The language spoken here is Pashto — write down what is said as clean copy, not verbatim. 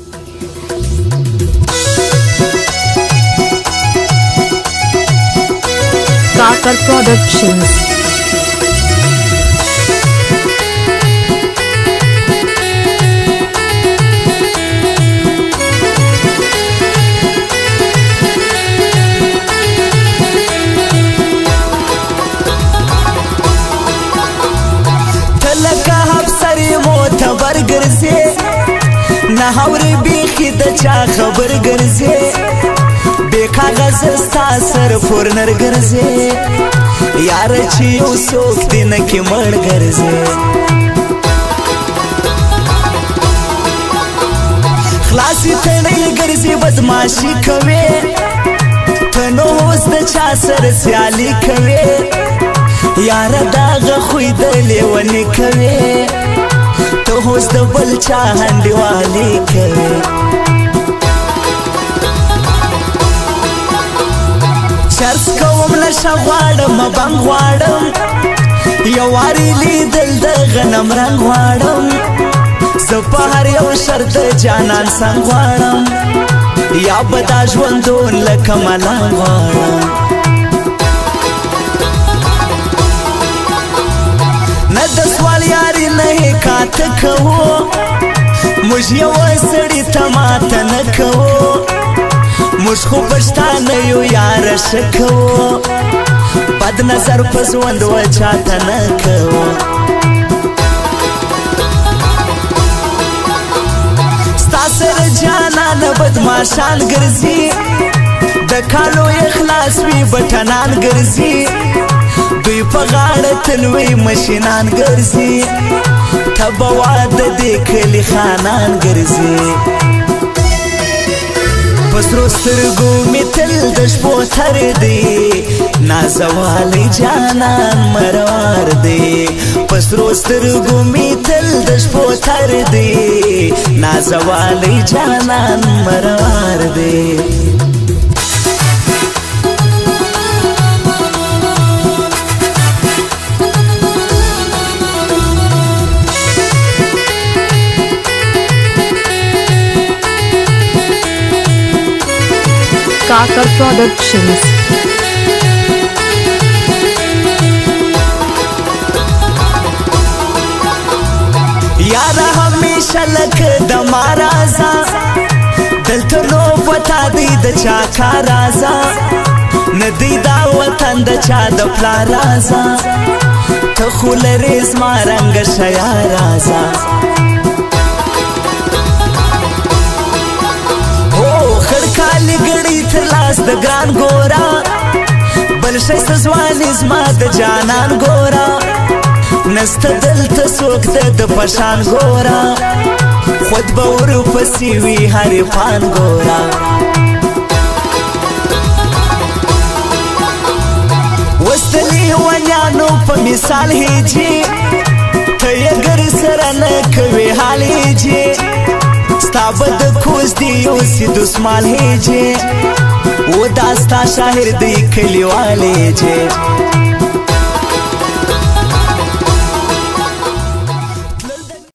Kakar Productions. نه هوري بیخی د چا خبر ګرځي بے کاغذ ستا سر پورنر ګرځي یار چې یو څوک دې نه کې مړ ګرځي خلاصې تڼۍ ګرځي بدماشي کوي ته نو اوس د چا سره سیالي کوي یاره دغه خوی د لیوني کوي ته اوس د بل چا هنډیوالي کوي چرس کوم نشه غواړم بنګ غواړم یو وارې لیدل د غنم رنګ غواړم زه په هر یو شرط د جانان څنګ غواړم یا به دا ژوندون لکه ملنګ غواړم نه د سوال یاري نه حکاته کوو موږ یوه سړي ته ماته نه کوو موږ خو پښتانه یو یاره ښه کوو بد نظر په ژوند وچاته نه کوو ستا سره جانانه بدماشان ګرځي د کالو اخلاص وي بټنان ګرځي دوی په غاړه تلوي مشینان ګرځي ته به واده دې کلي خانان ګرځي په سرو سترګو مې تل د شپو تر دی نازوالی جانان مروار دی په سرو سترګو مې تل د شپو تر دی نازوالی جانان مروار دی Kakar Productions. یاره همیشه لکه د ما رازه دلته نو پتا دی د چا کار رازه نه دی دا وطن د چا د پلار رازه ته خو لرې زما رنګه شیا رازه خړکالي ګړی تر لاس د ګران ګورا بل ښایسته ځواني زما د جانان ګورا نسته دلته څوک د پشان ګورا خود به ورپسې وي هرې پان ګورا اوس د لیونیانو په مثال هیجي ته یې ګر سره نه کوې حال هیجي ستا به د کوز دی اوسې دسمال هیجي و دا ستا شاعر دی کلیوال هیجي